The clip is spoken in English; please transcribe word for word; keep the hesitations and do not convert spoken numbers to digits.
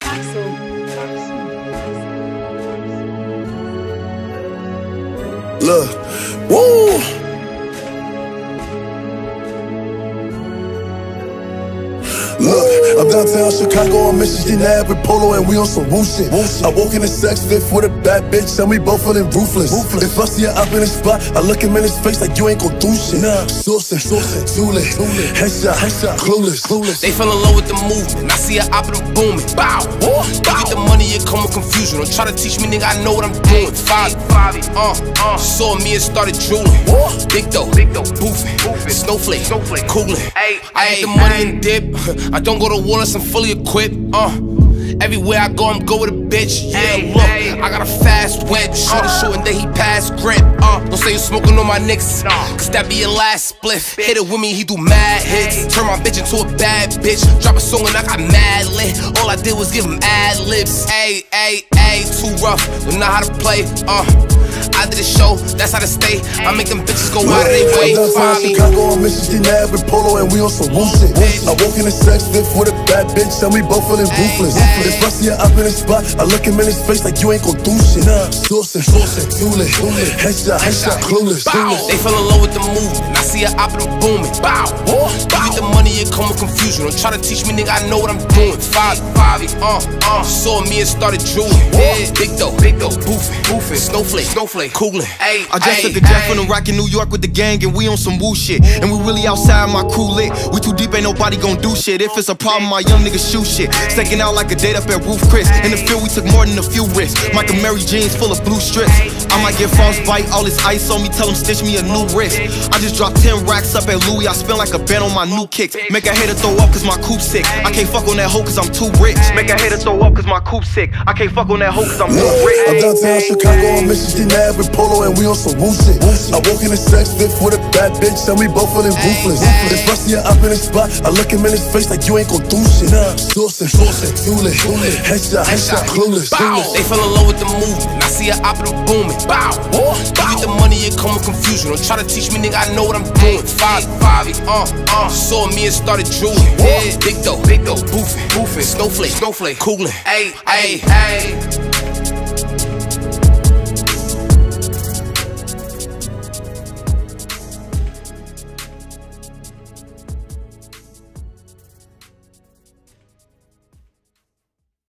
Look, woo! Look, I'm downtown Chicago on Michigan Ave with Polo and we on some woo shit. I walk in the sex fifth with a bad bitch and we both feeling ruthless. If I see her up in the spot, I look him in his face like you ain't gon' do shit. Nah, Saucin, too late, headshot, headshot, clueless. They fell in love with the movement. I see her up and I'm booming. Bow. You get the money, it come with confusion. Don't try to teach me, nigga, I know what I'm doing. Five, uh, uh, saw me and started drooling. Big dough, big dough, boofing, Snowflake, Snowflake, coolin'. I get the money and dip. I don't go to war unless I'm fully equipped. Uh, everywhere I go, I'm go with a bitch. Yeah, look, I got a fast whip. Shorty shooting, then he pass grip. Uh, don't say you smoking on my niggas, cause that be your last spliff. Hit it with me, he do mad hits. Turn my bitch into a bad bitch. Drop a song and I got mad lit. All I did was give him ad libs. Ayy, ayy, ayy, too rough, don't know how to play. Uh. I did a show, that's how to stay. I make them bitches go out of their way. I'm downtown Chicago on Michigan Ave with Polo and we on some woo shit. I walk in the sex fifth with a bad bitch and we both feeling ruthless. If I see her up in the spot, I look him in his face like you ain't gon' do shit. Saucin, too late, headshot, headshot, clueless. They fell in love with the movement. I see her up and I'm booming. Bow. You get the money, it come with confusion. Don't try to teach me, nigga, I know what I'm doing. Five, five, uh, uh, saw me and started drooling. Big dough, big dough, boofing, boofing, Snowflake, Snowflake, coolin'. Ay, I just ay, took a jet from the rock in New York with the gang and we on some woo shit. And we really outside, my crew lit. We too deep, ain't nobody gon' do shit. If it's a problem, my young niggas shoot shit. Staking out like a date up at Ruth Chris. In the field, we took more than a few risks. Michael Mary jeans full of blue strips. I might get frostbite, all this ice on me, tell them stitch me a new wrist. I just dropped ten racks up at Louis, I spend like a band on my new kicks. Make a hater throw up cause my coupe sick. I can't fuck on that hoe cause I'm too rich. Make a hater throw up cause my coupe sick. I can't fuck on that hoe cause I'm too rich. I'm downtown Chicago on Michigan Ave with Polo and we on some woo shit. I walk in the sex fifth with a bad bitch and we both feeling ruthless. If I see her up in the spot, I look him in his face like you ain't gon' do shit. Saucin, too late, headshot, headshot, clueless. They fell in love with the movement. I see her up and I'm booming. Bow. You get the money, it come with confusion. Don't try to teach me, nigga, I know what I'm doing. Five, five, uh, uh, saw me and started drooling. Big dough, big dough, boofing, boofing, Snowflake, Snowflake, coolin'. Ayy, ayy, ayy.